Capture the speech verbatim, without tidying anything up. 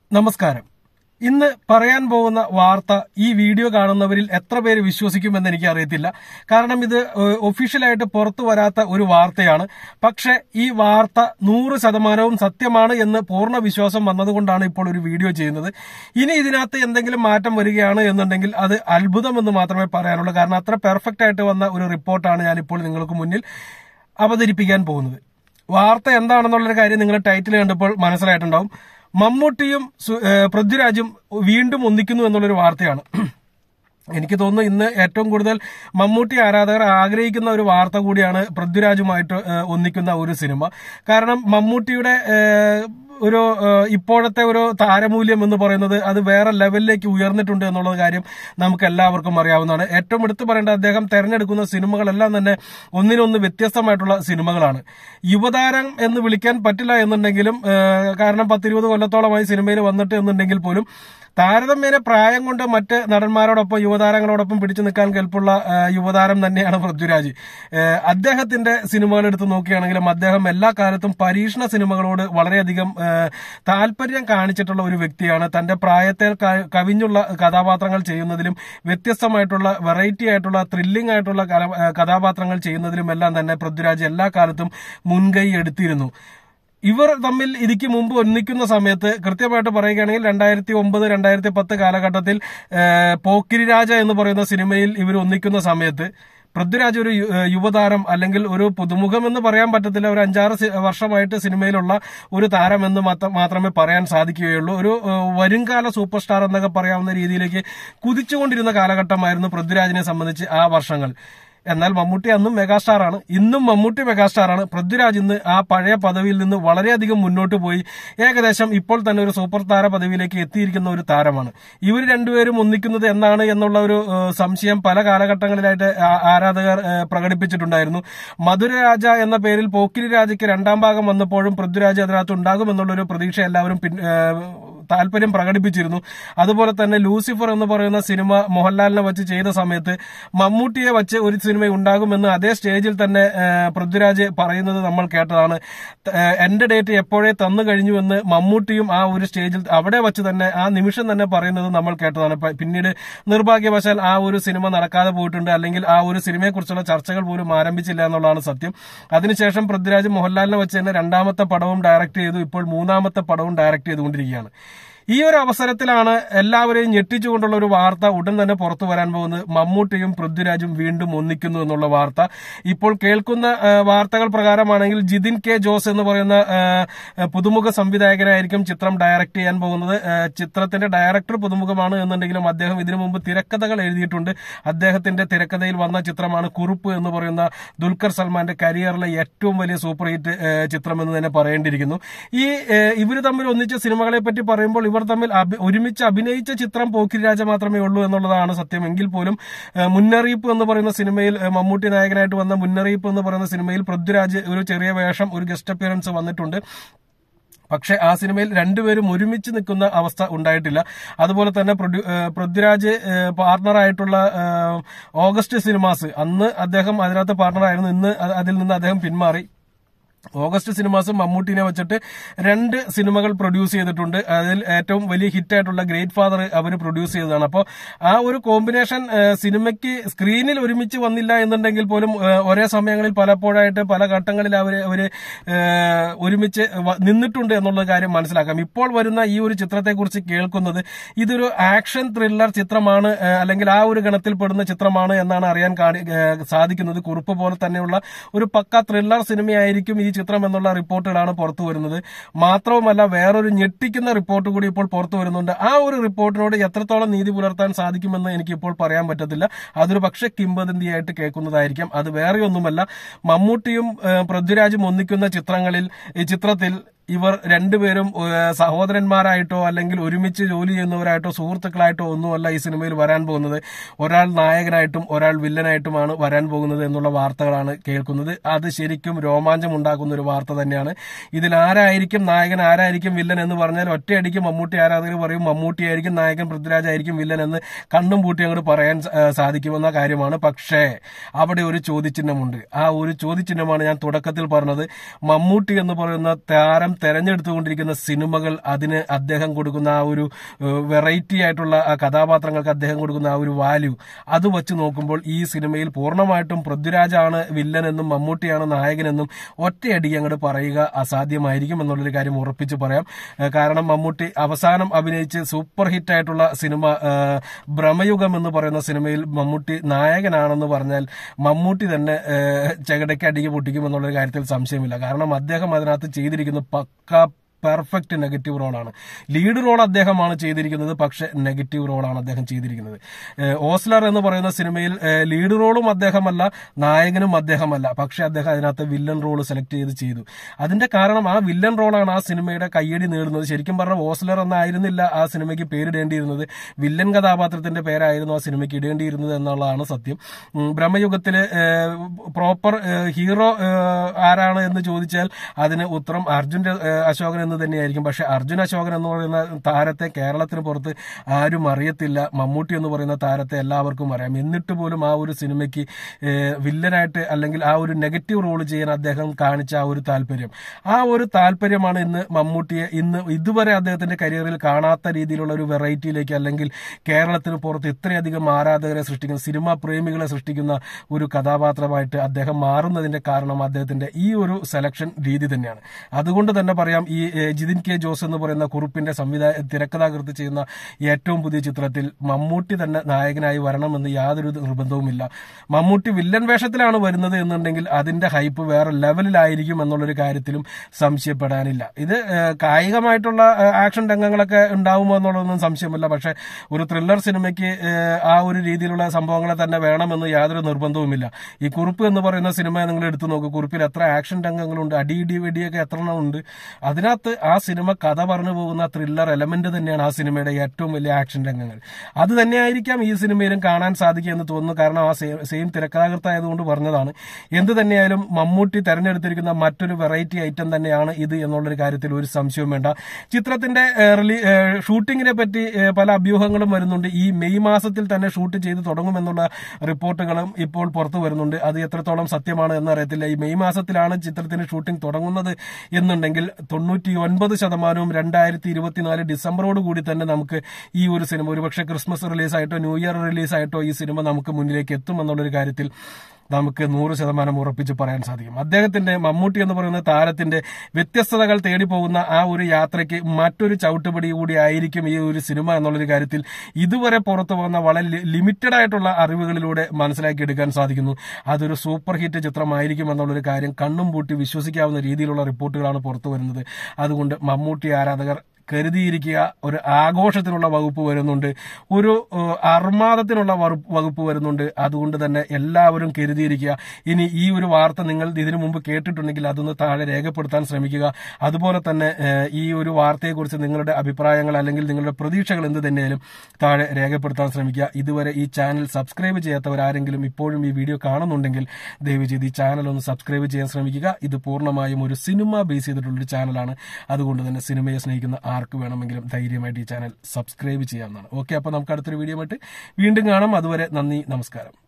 നമസ്കാരം. ഇന്ന് പറയാൻ പോകുന്ന വാർത്ത ഈ വീഡിയോ കാണുന്നവരിൽ എത്ര പേര് വിശ്വസിക്കുമെന്ന് എനിക്ക് അറിയത്തില്ല. കാരണം ഇത് ഒഫീഷ്യലായിട്ട് പുറത്തു വരാത്ത ഒരു വാർത്തയാണ്. പക്ഷെ ഈ വാർത്ത നൂറ് ശതമാനവും സത്യമാണ് എന്ന് പൂർണ്ണ വിശ്വാസം വന്നതുകൊണ്ടാണ് ഇപ്പോൾ ഒരു വീഡിയോ ചെയ്യുന്നത്. ഇനി ഇതിനകത്ത് എന്തെങ്കിലും മാറ്റം വരികയാണ് എന്നുണ്ടെങ്കിൽ അത് അത്ഭുതമെന്ന് മാത്രമേ പറയാനുള്ളൂ. കാരണം അത്ര പെർഫെക്റ്റ് ആയിട്ട് വന്ന ഒരു റിപ്പോർട്ടാണ് ഞാനിപ്പോൾ നിങ്ങൾക്ക് മുന്നിൽ അവതരിപ്പിക്കാൻ പോകുന്നത്. വാർത്ത എന്താണെന്നുള്ളൊരു കാര്യം നിങ്ങൾ ടൈറ്റിൽ കണ്ടപ്പോൾ മനസ്സിലായിട്ടുണ്ടാവും. മമ്മൂട്ടിയും പൃഥ്വിരാജും വീണ്ടും ഒന്നിക്കുന്നു എന്നുള്ളൊരു വാർത്തയാണ്. എനിക്ക് തോന്നുന്നു ഇന്ന് ഏറ്റവും കൂടുതൽ മമ്മൂട്ടി ആരാധകർ ആഗ്രഹിക്കുന്ന ഒരു വാർത്ത കൂടിയാണ് പൃഥ്വിരാജുമായിട്ട് ഒന്നിക്കുന്ന ഒരു സിനിമ. കാരണം മമ്മൂട്ടിയുടെ ഒരു ഇപ്പോഴത്തെ ഒരു താരമൂല്യം എന്ന് പറയുന്നത് അത് വേറെ ലെവലിലേക്ക് ഉയർന്നിട്ടുണ്ട് എന്നുള്ള കാര്യം നമുക്ക് എല്ലാവർക്കും അറിയാവുന്നതാണ്. ഏറ്റവും എടുത്തു പറയേണ്ട അദ്ദേഹം തെരഞ്ഞെടുക്കുന്ന സിനിമകളെല്ലാം തന്നെ ഒന്നിനൊന്ന് വ്യത്യസ്തമായിട്ടുള്ള സിനിമകളാണ്. യുവതാരം എന്ന് വിളിക്കാൻ പറ്റില്ല എന്നുണ്ടെങ്കിലും കാരണം പത്തിരുപത് കൊല്ലത്തോളമായി സിനിമയിൽ വന്നിട്ട് എന്നുണ്ടെങ്കിൽ പോലും താരതമ്യേന പ്രായം കൊണ്ട് മറ്റ് നടന്മാരോടൊപ്പം യുവതാരങ്ങളോടൊപ്പം പിടിച്ചു നിൽക്കാൻ കെൽപ്പുള്ള യുവതാരം തന്നെയാണ് പൃഥ്വിരാജ്. അദ്ദേഹത്തിന്റെ സിനിമകൾ എടുത്ത് നോക്കുകയാണെങ്കിലും അദ്ദേഹം എല്ലാ കാലത്തും പരീക്ഷണ സിനിമകളോട് വളരെയധികം താല്പര്യം കാണിച്ചിട്ടുള്ള ഒരു വ്യക്തിയാണ്. തന്റെ പ്രായത്തെ കവിഞ്ഞുള്ള കഥാപാത്രങ്ങൾ ചെയ്യുന്നതിലും വ്യത്യസ്തമായിട്ടുള്ള വെറൈറ്റി ആയിട്ടുള്ള ത്രില്ലിംഗ് ആയിട്ടുള്ള കഥാപാത്രങ്ങൾ ചെയ്യുന്നതിലും എല്ലാം തന്നെ പൃഥ്വിരാജ് എല്ലാ കാലത്തും മുൻകൈ എടുത്തിരുന്നു. ഇവർ തമ്മിൽ ഇതിക്ക് മുമ്പ് ഒന്നിക്കുന്ന സമയത്ത് കൃത്യമായിട്ട് പറയുകയാണെങ്കിൽ രണ്ടായിരത്തി ഒമ്പത് രണ്ടായിരത്തി പത്ത് കാലഘട്ടത്തിൽ പോക്കിരി രാജ എന്ന് പറയുന്ന സിനിമയിൽ ഇവർ ഒന്നിക്കുന്ന സമയത്ത് പൃഥ്വിരാജ് ഒരു യുവതാരം അല്ലെങ്കിൽ ഒരു പുതുമുഖം എന്ന് പറയാൻ പറ്റത്തില്ല, ഒരു അഞ്ചാറ് വർഷമായിട്ട് സിനിമയിലുള്ള ഒരു താരം എന്ന് മാത്രമേ പറയാൻ സാധിക്കുകയുള്ളൂ. ഒരു വരുംകാല സൂപ്പർ സ്റ്റാർ എന്നൊക്കെ പറയാവുന്ന രീതിയിലേക്ക് കുതിച്ചുകൊണ്ടിരുന്ന കാലഘട്ടമായിരുന്നു പൃഥ്വിരാജിനെ സംബന്ധിച്ച് ആ വർഷങ്ങൾ. എന്നാൽ മമ്മൂട്ടി അന്നും മെഗാസ്റ്റാറാണ്, ഇന്നും മമ്മൂട്ടി മെഗാസ്റ്റാറാണ്. പൃഥ്വിരാജ് ഇന്ന് ആ പഴയ പദവിയിൽ നിന്ന് വളരെയധികം മുന്നോട്ട് പോയി ഏകദേശം ഇപ്പോൾ തന്നെ ഒരു സൂപ്പർ താര പദവിയിലേക്ക് എത്തിയിരിക്കുന്ന ഒരു താരമാണ്. ഇവർ രണ്ടുപേരും ഒന്നിക്കുന്നത് എന്നാണ് എന്നുള്ള ഒരു സംശയം പല കാലഘട്ടങ്ങളിലായിട്ട് ആരാധകർ പ്രകടിപ്പിച്ചിട്ടുണ്ടായിരുന്നു. മധുരരാജ എന്ന പേരിൽ പോക്കിരി രാജയ്ക്ക് രണ്ടാം ഭാഗം വന്നപ്പോഴും പൃഥ്വിരാജ് അതിനകത്ത് ഉണ്ടാകുമെന്നുള്ളൊരു പ്രതീക്ഷ എല്ലാവരും താല്പര്യം പ്രകടിപ്പിച്ചിരുന്നു. അതുപോലെ തന്നെ ലൂസിഫർ എന്ന് പറയുന്ന സിനിമ മോഹൻലാലിനെ വെച്ച് ചെയ്ത സമയത്ത് മമ്മൂട്ടിയെ വെച്ച് ഒരു സിനിമ ഉണ്ടാകുമെന്ന് അതേ സ്റ്റേജിൽ തന്നെ പൃഥ്വിരാജ് പറയുന്നത് നമ്മൾ കേട്ടതാണ്. എന്റെ ഡേറ്റ് എപ്പോഴേ തന്നു കഴിഞ്ഞുവെന്ന് മമ്മൂട്ടിയും ആ ഒരു സ്റ്റേജിൽ അവിടെ വെച്ച് തന്നെ ആ നിമിഷം തന്നെ പറയുന്നത് നമ്മൾ കേട്ടതാണ്. പിന്നീട് നിർഭാഗ്യവശാൽ ആ ഒരു സിനിമ നടക്കാതെ പോയിട്ടുണ്ട്, അല്ലെങ്കിൽ ആ ഒരു സിനിമയെ കുറിച്ചുള്ള ചർച്ചകൾ പോലും ആരംഭിച്ചില്ല എന്നുള്ളതാണ് സത്യം. അതിനുശേഷം പൃഥ്വിരാജ് മോഹൻലാലിനെ വെച്ച് തന്നെ രണ്ടാമത്തെ പടവും ഡയറക്ട് ചെയ്തു, ഇപ്പോൾ മൂന്നാമത്തെ പടവും ഡയറക്ട് ചെയ്തുകൊണ്ടിരിക്കുകയാണ്. ഈ ഒരു അവസരത്തിലാണ് എല്ലാവരെയും ഞെട്ടിച്ചുകൊണ്ടുള്ള ഒരു വാർത്ത ഉടൻ തന്നെ പുറത്തു വരാൻ പോകുന്നത്. മമ്മൂട്ടിയും പൃഥ്വിരാജും വീണ്ടും ഒന്നിക്കുന്നു എന്നുള്ള വാർത്ത. ഇപ്പോൾ കേൾക്കുന്ന വാർത്തകൾ പ്രകാരമാണെങ്കിൽ ജിതിൻ കെ ജോസ് എന്ന് പറയുന്ന പുതുമുഖ സംവിധായകനായിരിക്കും ചിത്രം ഡയറക്ട് ചെയ്യാൻ പോകുന്നത്. ചിത്രത്തിന്റെ ഡയറക്ടർ പുതുമുഖമാണ് എന്നുണ്ടെങ്കിലും അദ്ദേഹം ഇതിനു മുമ്പ് തിരക്കഥകൾ എഴുതിയിട്ടുണ്ട്. അദ്ദേഹത്തിന്റെ തിരക്കഥയിൽ വന്ന ചിത്രമാണ് കുറുപ്പ് എന്ന് പറയുന്ന ദുൽഖർ സൽമാന്റെ കരിയറിലെ ഏറ്റവും വലിയ സൂപ്പർ ഹിറ്റ് ചിത്രം എന്ന് തന്നെ പറയേണ്ടിയിരിക്കുന്നു. ഈ ഇവർ തമ്മിൽ ഒന്നിച്ച സിനിമകളെ പറ്റി പറയുമ്പോൾ ഇവർ തമ്മിൽ ഒരുമിച്ച് അഭിനയിച്ച ചിത്രം പോക്കിരി രാജ മാത്രമേ ഉള്ളൂ എന്നുള്ളതാണ് സത്യം. എങ്കിൽ പോലും മുന്നറിയിപ്പ് എന്ന് പറയുന്ന സിനിമയിൽ മമ്മൂട്ടി നായകനായിട്ട് വന്ന മുന്നറിയിപ്പ് എന്ന് പറയുന്ന സിനിമയിൽ പൃഥ്വിരാജ് ഒരു ചെറിയ വേഷം, ഒരു ഗസ്റ്റ് അപ്പിയറൻസ് വന്നിട്ടുണ്ട്. പക്ഷെ ആ സിനിമയിൽ രണ്ടുപേരും ഒരുമിച്ച് നിൽക്കുന്ന അവസ്ഥ ഉണ്ടായിട്ടില്ല. അതുപോലെ തന്നെ പൃഥ്വിരാജ് പാർട്ണറായിട്ടുള്ള ഓഗസ്റ്റ് സിനിമാസ്, അന്ന് അദ്ദേഹം അതിനകത്ത് പാർട്ണറായിരുന്നു, ഇന്ന് അതിൽ നിന്ന് അദ്ദേഹം പിന്മാറി. ഓഗസ്റ്റ് സിനിമാസും മമ്മൂട്ടിനെ വെച്ചിട്ട് രണ്ട് സിനിമകൾ പ്രൊഡ്യൂസ് ചെയ്തിട്ടുണ്ട്. അതിൽ ഏറ്റവും വലിയ ഹിറ്റായിട്ടുള്ള ഗ്രേറ്റ് ഫാദർ അവർ പ്രൊഡ്യൂസ് ചെയ്തതാണ്. അപ്പോൾ ആ ഒരു കോമ്പിനേഷൻ സിനിമയ്ക്ക് സ്ക്രീനിൽ ഒരുമിച്ച് വന്നില്ല എന്നുണ്ടെങ്കിൽ പോലും ഒരേ സമയങ്ങളിൽ പലപ്പോഴായിട്ട് പല ഘട്ടങ്ങളിൽ അവർ അവര് ഒരുമിച്ച് നിന്നിട്ടുണ്ട് എന്നുള്ള കാര്യം മനസ്സിലാക്കാം. ഇപ്പോൾ വരുന്ന ഈ ഒരു ചിത്രത്തെക്കുറിച്ച് കേൾക്കുന്നത് ഇതൊരു ആക്ഷൻ ത്രില്ലർ ചിത്രമാണ്, അല്ലെങ്കിൽ ആ ഒരു ഗണത്തിൽ പെടുന്ന ചിത്രമാണ് എന്നാണ് അറിയാൻ സാധിക്കുന്നത്. കുറുപ്പ് പോലെ തന്നെയുള്ള ഒരു പക്ക ത്രില്ലർ സിനിമയായിരിക്കും ഈ ചിത്രം എന്നുള്ള റിപ്പോർട്ടുകളാണ് പുറത്തു വരുന്നത്. മാത്രവുമല്ല വേറൊരു ഞെട്ടിക്കുന്ന റിപ്പോർട്ട് കൂടി ഇപ്പോൾ പുറത്തു വരുന്നുണ്ട്. ആ ഒരു റിപ്പോർട്ടിനോട് എത്രത്തോളം നീതി പുലർത്താൻ സാധിക്കുമെന്ന് എനിക്ക് ഇപ്പോൾ പറയാൻ പറ്റത്തില്ല. അതൊരു പക്ഷേ കിംവദന്തിയായിട്ട് കേൾക്കുന്നതായിരിക്കാം. അത് വേറെ ഒന്നുമല്ല, മമ്മൂട്ടിയും പൃഥ്വിരാജും ഒന്നിക്കുന്ന ചിത്രങ്ങളിൽ ഈ ചിത്രത്തിൽ ഇവർ രണ്ടുപേരും സഹോദരന്മാരായിട്ടോ അല്ലെങ്കിൽ ഒരുമിച്ച് ജോലി ചെയ്യുന്നവരായിട്ടോ സുഹൃത്തുക്കളായിട്ടോ ഒന്നുമല്ല ഈ സിനിമയിൽ വരാൻ പോകുന്നത്. ഒരാൾ നായകനായിട്ടും ഒരാൾ വില്ലനായിട്ടുമാണ് വരാൻ പോകുന്നത് എന്നുള്ള വാർത്തകളാണ് കേൾക്കുന്നത്. അത് ശരിക്കും രോമാഞ്ചം ഉണ്ടാക്കുന്ന ഒരു വാർത്ത തന്നെയാണ്. ഇതിൽ ആരായിരിക്കും നായകൻ, ആരായിരിക്കും വില്ലൻ എന്ന് പറഞ്ഞാൽ ഒറ്റയടിക്ക് മമ്മൂട്ടി ആരാധകർ പറയും മമ്മൂട്ടിയായിരിക്കും നായകൻ, പൃഥ്വിരാജ് ആയിരിക്കും വില്ലൻ എന്ന് കണ്ണും പൂട്ടി അങ്ങോട്ട് പറയാൻ സാധിക്കുമെന്ന കാര്യമാണ്. പക്ഷേ അവിടെ ഒരു ചോദ്യചിഹ്നമുണ്ട്. ആ ഒരു ചോദ്യചിഹ്നമാണ് ഞാൻ തുടക്കത്തിൽ പറഞ്ഞത്. മമ്മൂട്ടി എന്ന് പറയുന്ന താരം തെരഞ്ഞെടുത്തുകൊണ്ടിരിക്കുന്ന സിനിമകൾ, അതിന് അദ്ദേഹം കൊടുക്കുന്ന ആ ഒരു വെറൈറ്റി ആയിട്ടുള്ള ആ കഥാപാത്രങ്ങൾക്ക് അദ്ദേഹം കൊടുക്കുന്ന ആ ഒരു വാല്യൂ, അത് വെച്ച് നോക്കുമ്പോൾ ഈ സിനിമയിൽ പൂർണ്ണമായിട്ടും പൃഥ്വിരാജാണ് വില്ലനെന്നും മമ്മൂട്ടിയാണ് നായകനെന്നും ഒറ്റയടി അങ്ങോട്ട് പറയുക അസാധ്യമായിരിക്കും എന്നുള്ളൊരു കാര്യം ഉറപ്പിച്ച് പറയാം. കാരണം മമ്മൂട്ടി അവസാനം അഭിനയിച്ച് സൂപ്പർ ഹിറ്റ് ആയിട്ടുള്ള സിനിമ ഭ്രമയുഗം എന്ന് പറയുന്ന സിനിമയിൽ മമ്മൂട്ടി നായകനാണെന്ന് പറഞ്ഞാൽ മമ്മൂട്ടി തന്നെ ചകടയ്ക്ക് അടിക്ക് പൊട്ടിക്കുമെന്നുള്ളൊരു കാര്യത്തിൽ സംശയമില്ല. കാരണം അദ്ദേഹം അതിനകത്ത് ചെയ്തിരിക്കുന്ന പക്ക പെർഫെക്റ്റ് നെഗറ്റീവ് റോളാണ്. ലീഡ് റോൾ അദ്ദേഹമാണ് ചെയ്തിരിക്കുന്നത്, പക്ഷെ നെഗറ്റീവ് റോളാണ് അദ്ദേഹം ചെയ്തിരിക്കുന്നത്. ഓസ്ലർ എന്ന് പറയുന്ന സിനിമയിൽ ലീഡ് റോളും അദ്ദേഹമല്ല, നായകനും അദ്ദേഹമല്ല, പക്ഷെ അദ്ദേഹം അതിനകത്ത് വില്ലൻ റോൾ സെലക്ട് ചെയ്ത് ചെയ്തു. അതിന്റെ കാരണം ആ വില്ലൻ റോളാണ് ആ സിനിമയുടെ കയ്യടി നേടുന്നത്. ശരിക്കും പറഞ്ഞാൽ ഓസ്ലർ എന്നായിരുന്നില്ല ആ സിനിമയ്ക്ക് പേരിടേണ്ടിയിരുന്നത്, വില്ലൻ കഥാപാത്രത്തിന്റെ പേരായിരുന്നു ആ സിനിമയ്ക്ക് ഇടേണ്ടിയിരുന്നത് എന്നുള്ളതാണ് സത്യം. ബ്രഹ്മയുഗത്തില് പ്രോപ്പർ ഹീറോ ആരാണ് എന്ന് ചോദിച്ചാൽ അതിന് ഉത്തരം അർജുൻ അശോകൻ എന്ന് തന്നെയായിരിക്കും. പക്ഷെ അർജുൻ അശോകൻ എന്ന് പറയുന്ന താരത്തെ കേരളത്തിന് പുറത്ത് ആരും അറിയത്തില്ല. മമ്മൂട്ടി എന്ന് പറയുന്ന താരത്തെ എല്ലാവർക്കും അറിയാം. എന്നിട്ട് പോലും ആ ഒരു സിനിമയ്ക്ക് വില്ലനായിട്ട് അല്ലെങ്കിൽ ആ ഒരു നെഗറ്റീവ് റോൾ ചെയ്യാൻ അദ്ദേഹം കാണിച്ച ആ ഒരു താല്പര്യം, ആ ഒരു താല്പര്യമാണ് ഇന്ന് മമ്മൂട്ടിയെ ഇന്ന് ഇതുവരെ അദ്ദേഹത്തിന്റെ കരിയറിൽ കാണാത്ത രീതിയിലുള്ള ഒരു വെറൈറ്റിയിലേക്ക് അല്ലെങ്കിൽ കേരളത്തിന് പുറത്ത് ഇത്രയധികം ആരാധകരെ സൃഷ്ടിക്കുന്ന, സിനിമാ പ്രേമികളെ സൃഷ്ടിക്കുന്ന ഒരു കഥാപാത്രമായിട്ട് അദ്ദേഹം മാറുന്നതിന്റെ കാരണം അദ്ദേഹത്തിന്റെ ഈ ഒരു സെലക്ഷൻ രീതി തന്നെയാണ്. അതുകൊണ്ട് തന്നെ പറയാം, ഈ ജിതിൻ കെ ജോസ് എന്ന് പറയുന്ന കുറുപ്പിന്റെ സംവിധാന തിരക്കഥാകൃത്ത് ചെയ്യുന്ന ഏറ്റവും പുതിയ ചിത്രത്തിൽ മമ്മൂട്ടി തന്നെ നായകനായി വരണമെന്ന് യാതൊരു നിർബന്ധവുമില്ല. മമ്മൂട്ടി വില്ലൻ വേഷത്തിലാണ് വരുന്നത് എന്നുണ്ടെങ്കിൽ അതിന്റെ ഹൈപ്പ് വേറെ ലെവലിലായിരിക്കും എന്നുള്ളൊരു കാര്യത്തിലും സംശയപ്പെടാനില്ല. ഇത് കായികമായിട്ടുള്ള ആക്ഷൻ രംഗങ്ങളൊക്കെ ഉണ്ടാവുമോ എന്നുള്ളതൊന്നും സംശയമില്ല. പക്ഷെ ഒരു ത്രില്ലർ സിനിമയ്ക്ക് ആ ഒരു രീതിയിലുള്ള സംഭവങ്ങളെ തന്നെ വേണമെന്ന് യാതൊരു നിർബന്ധവുമില്ല. ഈ കുറുപ്പ് എന്ന് പറയുന്ന സിനിമ നിങ്ങൾ എടുത്തു നോക്കൂ, കുറുപ്പിൽ എത്ര ആക്ഷൻ രംഗങ്ങളുണ്ട്, അടി ഇടി വെടിയൊക്കെ എത്ര എണ്ണം ഉണ്ട്. അതിനകത്ത് ആ സിനിമ കഥ പറഞ്ഞു പോകുന്ന ത്രില്ലർ എലമെന്റ് തന്നെയാണ് ആ സിനിമയുടെ ഏറ്റവും വലിയ ആക്ഷൻ രംഗങ്ങൾ. അത് തന്നെയായിരിക്കാം ഈ സിനിമയിലും കാണാൻ സാധിക്കുക എന്ന് തോന്നുന്നു. കാരണം ആ സെയിം തിരക്കഥാകൃത്തായതുകൊണ്ട് പറഞ്ഞതാണ്. എന്ത് തന്നെയായാലും മമ്മൂട്ടി തെരഞ്ഞെടുത്തിരിക്കുന്ന മറ്റൊരു വെറൈറ്റി ഐറ്റം തന്നെയാണ് ഇത് എന്നുള്ളൊരു കാര്യത്തിൽ ഒരു സംശയവും വേണ്ട. ചിത്രത്തിന്റെ ഷൂട്ടിങ്ങിനെ പറ്റി പല അഭ്യൂഹങ്ങളും വരുന്നുണ്ട്. ഈ മെയ് മാസത്തിൽ തന്നെ ഷൂട്ട് ചെയ്ത് തുടങ്ങുമെന്നുള്ള റിപ്പോർട്ടുകളും ഇപ്പോൾ പുറത്തു വരുന്നുണ്ട്. അത് എത്രത്തോളം സത്യമാണ് എന്നറിയത്തില്ല. ഈ മെയ് മാസത്തിലാണ് ചിത്രത്തിന്റെ ഷൂട്ടിംഗ് തുടങ്ങുന്നത് എന്നുണ്ടെങ്കിൽ തൊണ്ണൂറ്റി ഒൻപത് ശതമാനവും രണ്ടായിരത്തി ഇരുപത്തിനാല് ഡിസംബറോട് കൂടി തന്നെ നമുക്ക് ഈ ഒരു സിനിമ ഒരുപക്ഷെ ക്രിസ്മസ് റിലീസായിട്ടോ ന്യൂ ഇയർ റിലീസായിട്ടോ ഈ സിനിമ നമുക്ക് മുന്നിലേക്ക് എത്തുമെന്നുള്ളൊരു കാര്യത്തിൽ നമുക്ക് നൂറ് ശതമാനം ഉറപ്പിച്ച് പറയാൻ സാധിക്കും. അദ്ദേഹത്തിന്റെ മമ്മൂട്ടി എന്ന് പറയുന്ന താരത്തിന്റെ വ്യത്യസ്തതകൾ തേടി പോകുന്ന ആ ഒരു യാത്രയ്ക്ക് മറ്റൊരു ചവിട്ടുപടി കൂടി ആയിരിക്കും ഈ ഒരു സിനിമ എന്നുള്ളൊരു കാര്യത്തിൽ ഇതുവരെ പുറത്തു വന്ന വളരെ ലിമിറ്റഡ് ആയിട്ടുള്ള അറിവുകളിലൂടെ മനസ്സിലാക്കിയെടുക്കാൻ സാധിക്കുന്നു. അതൊരു സൂപ്പർ ഹിറ്റ് ചിത്രമായിരിക്കും എന്നുള്ളൊരു കാര്യം കണ്ണും പൂട്ടി വിശ്വസിക്കാവുന്ന രീതിയിലുള്ള റിപ്പോർട്ടുകളാണ് പുറത്തു വരുന്നത്. അതുകൊണ്ട് മമ്മൂട്ടി ആരാധകർ കരുതിയിരിക്കുക. ഒരു ആഘോഷത്തിനുള്ള വകുപ്പ് വരുന്നുണ്ട്, ഒരു അർമാദത്തിനുള്ള വകുപ്പ് വരുന്നുണ്ട്. അതുകൊണ്ട് തന്നെ എല്ലാവരും കരുതിയിരിക്കുക. ഇനി ഈ ഒരു വാർത്ത നിങ്ങൾ ഇതിനു മുമ്പ് കേട്ടിട്ടുണ്ടെങ്കിൽ അതൊന്ന് താഴെ രേഖപ്പെടുത്താൻ ശ്രമിക്കുക. അതുപോലെ തന്നെ ഈ ഒരു വാർത്തയെക്കുറിച്ച് നിങ്ങളുടെ അഭിപ്രായങ്ങൾ അല്ലെങ്കിൽ നിങ്ങളുടെ പ്രതീക്ഷകൾ എന്ത് തന്നെയാലും താഴെ രേഖപ്പെടുത്താൻ ശ്രമിക്കുക. ഇതുവരെ ഈ ചാനൽ സബ്സ്ക്രൈബ് ചെയ്യാത്തവരാരെങ്കിലും ഇപ്പോഴും ഈ വീഡിയോ കാണുന്നുണ്ടെങ്കിൽ ദയവ് ചെയ്ത് ഈ ചാനൽ ഒന്ന് സബ്സ്ക്രൈബ് ചെയ്യാൻ ശ്രമിക്കുക. ഇത് പൂർണ്ണമായും ഒരു സിനിമ ബേസ് ചെയ്തിട്ടുള്ളൊരു ചാനലാണ്. അതുകൊണ്ട് തന്നെ സിനിമയെ സ്നേഹിക്കുന്ന ആർക്ക് വേണമെങ്കിലും ധൈര്യമായിട്ട് ഈ ചാനൽ സബ്സ്ക്രൈബ് ചെയ്യാവുന്നതാണ്. ഓക്കെ, അപ്പോൾ നമുക്ക് അടുത്തൊരു വീഡിയോ ആയിട്ട് വീണ്ടും കാണാം. അതുവരെ നന്ദി, നമസ്കാരം.